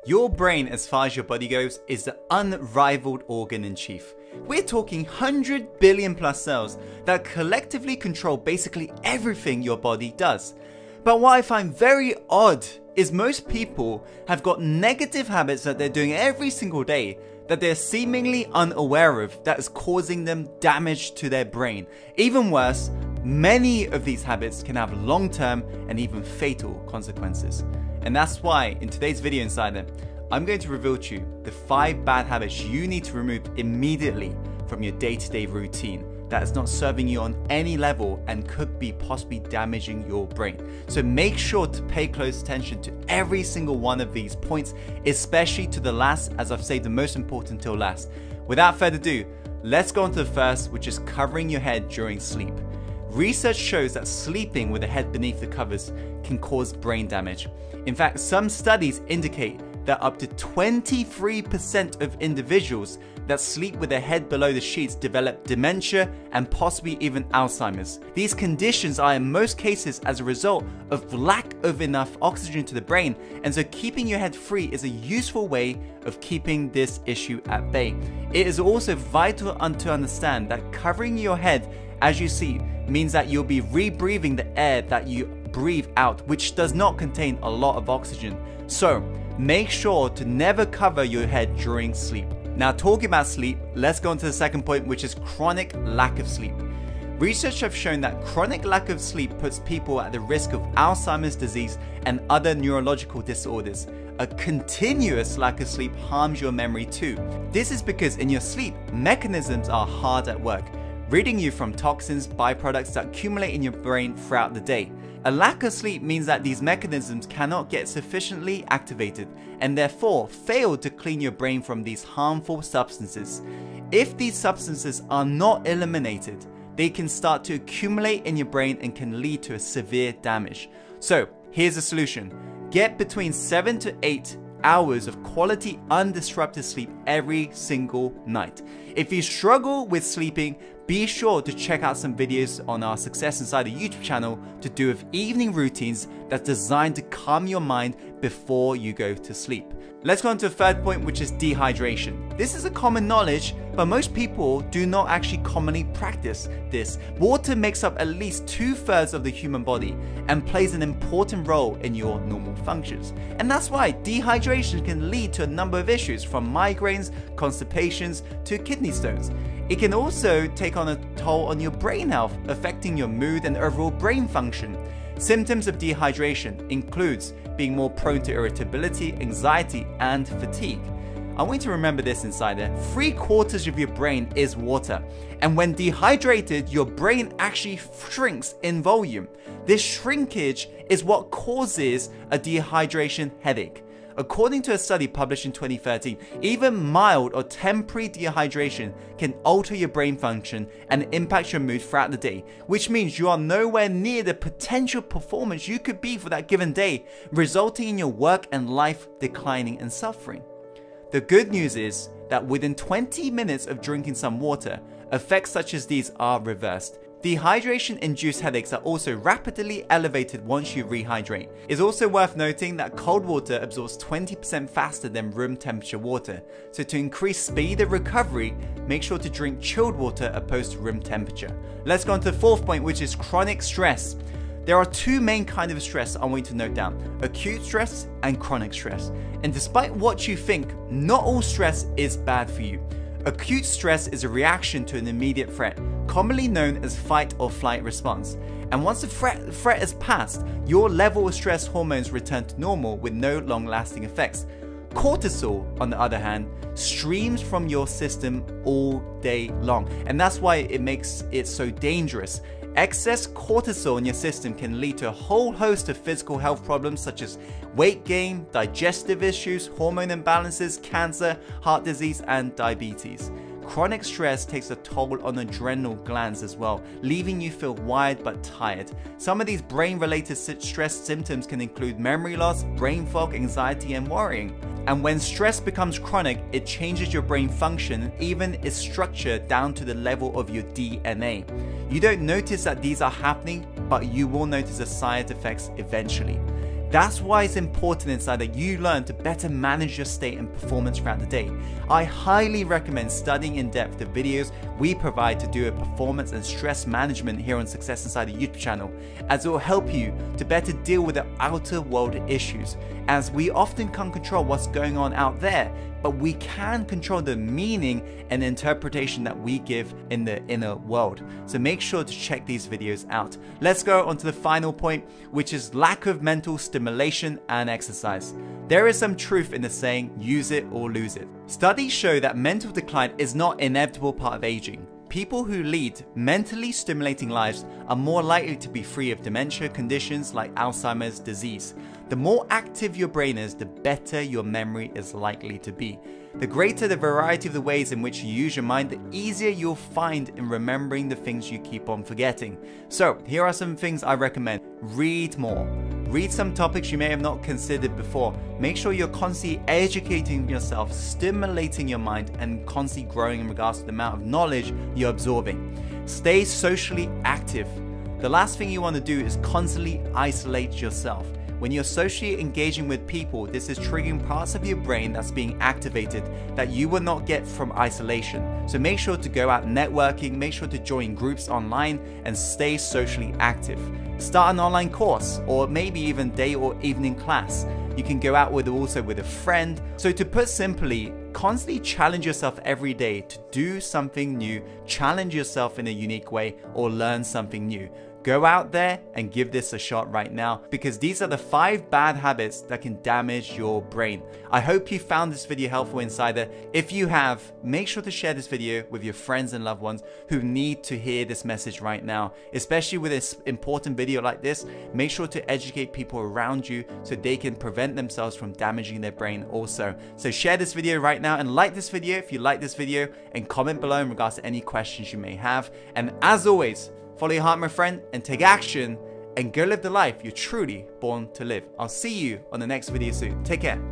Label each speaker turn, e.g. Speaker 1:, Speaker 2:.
Speaker 1: Your brain, as far as your body goes, is the unrivaled organ in chief. We're talking 100 billion plus cells that collectively control basically everything your body does. But what I find very odd is most people have got negative habits that they're doing every single day that they're seemingly unaware of that is causing them damage to their brain. Even worse, many of these habits can have long-term and even fatal consequences. And that's why in today's video Insider, I'm going to reveal to you the 5 bad habits you need to remove immediately from your day-to-day routine that is not serving you on any level and could be possibly damaging your brain. So make sure to pay close attention to every single one of these points, especially to the last, as I've saved the most important till last. Without further ado, let's go on to the first, which is covering your head during sleep. Research shows that sleeping with the head beneath the covers can cause brain damage. In fact, some studies indicate that up to 23% of individuals that sleep with their head below the sheets develop dementia and possibly even Alzheimer's. These conditions are in most cases as a result of lack of enough oxygen to the brain, and so keeping your head free is a useful way of keeping this issue at bay. It is also vital to understand that covering your head as you sleep means that you'll be rebreathing the air that you breathe out, which does not contain a lot of oxygen. So make sure to never cover your head during sleep. Now, talking about sleep, let's go on to the second point, which is chronic lack of sleep. Research have shown that chronic lack of sleep puts people at the risk of Alzheimer's disease and other neurological disorders. A continuous lack of sleep harms your memory too. This is because in your sleep, mechanisms are hard at work, ridding you from toxins, byproducts that accumulate in your brain throughout the day. A lack of sleep means that these mechanisms cannot get sufficiently activated and therefore fail to clean your brain from these harmful substances. If these substances are not eliminated, they can start to accumulate in your brain and can lead to a severe damage. So here's a solution. Get between 7 to 8 hours of quality undisrupted sleep every single night. If you struggle with sleeping, be sure to check out some videos on our Success Insider YouTube channel to do with evening routines that's designed to calm your mind before you go to sleep. Let's go on to the third point, which is dehydration. This is a common knowledge, but most people do not actually commonly practice this. Water makes up at least 2/3 of the human body and plays an important role in your normal functions. And that's why dehydration can lead to a number of issues, from migraines, constipations, to kidney stones. It can also take on a toll on your brain health, affecting your mood and overall brain function. Symptoms of dehydration includes being more prone to irritability, anxiety, and fatigue. I want you to remember this, Insider. 3/4 of your brain is water, and when dehydrated, your brain actually shrinks in volume. This shrinkage is what causes a dehydration headache. According to a study published in 2013, even mild or temporary dehydration can alter your brain function and impact your mood throughout the day, which means you are nowhere near the potential performance you could be for that given day, resulting in your work and life declining and suffering. The good news is that within 20 minutes of drinking some water, effects such as these are reversed. Dehydration-induced headaches are also rapidly elevated once you rehydrate. It's also worth noting that cold water absorbs 20% faster than room temperature water, so to increase speed of recovery, make sure to drink chilled water opposed to room temperature. Let's go on to the fourth point, which is chronic stress. There are 2 main kinds of stress I want you to note down: acute stress and chronic stress. And despite what you think, not all stress is bad for you. Acute stress is a reaction to an immediate threat, commonly known as fight or flight response. And once the threat is passed, your level of stress hormones return to normal with no long-lasting effects. Cortisol, on the other hand, streams from your system all day long, and that's why it makes it so dangerous. Excess cortisol in your system can lead to a whole host of physical health problems such as weight gain, digestive issues, hormone imbalances, cancer, heart disease, and diabetes. Chronic stress takes a toll on adrenal glands as well, leaving you feel wired but tired. Some of these brain-related stress symptoms can include memory loss, brain fog, anxiety, and worrying. And when stress becomes chronic, it changes your brain function and even its structure down to the level of your DNA. You don't notice that these are happening, but you will notice the side effects eventually. That's why it's important inside that you learn to better manage your state and performance throughout the day. I highly recommend studying in depth the videos we provide to do a performance and stress management here on Success Insider YouTube channel, as it will help you to better deal with the outer world issues, as we often can't control what's going on out there, but we can control the meaning and interpretation that we give in the inner world. So make sure to check these videos out. Let's go on to the final point, which is lack of mental stimulation and exercise. There is some truth in the saying, use it or lose it. Studies show that mental decline is not an inevitable part of aging. People who lead mentally stimulating lives are more likely to be free of dementia conditions like Alzheimer's disease. The more active your brain is, the better your memory is likely to be. The greater the variety of the ways in which you use your mind, the easier you'll find in remembering the things you keep on forgetting. So here are some things I recommend. Read more. Read some topics you may have not considered before. Make sure you're constantly educating yourself, stimulating your mind, and constantly growing in regards to the amount of knowledge you're absorbing. Stay socially active. The last thing you want to do is constantly isolate yourself. When you're socially engaging with people, this is triggering parts of your brain that's being activated that you will not get from isolation. So make sure to go out networking, make sure to join groups online, and stay socially active. Start an online course, or maybe even day or evening class. You can go out with a friend. So to put simply, constantly challenge yourself every day to do something new, challenge yourself in a unique way, or learn something new. Go out there and give this a shot right now, because these are the 5 bad habits that can damage your brain. I hope you found this video helpful, Insider. If you have, make sure to share this video with your friends and loved ones who need to hear this message right now. Especially with this important video like this, make sure to educate people around you so they can prevent themselves from damaging their brain also. So share this video right now and like this video if you like this video, and comment below in regards to any questions you may have. And as always, follow your heart, my friend, and take action and go live the life you're truly born to live. I'll see you on the next video soon. Take care.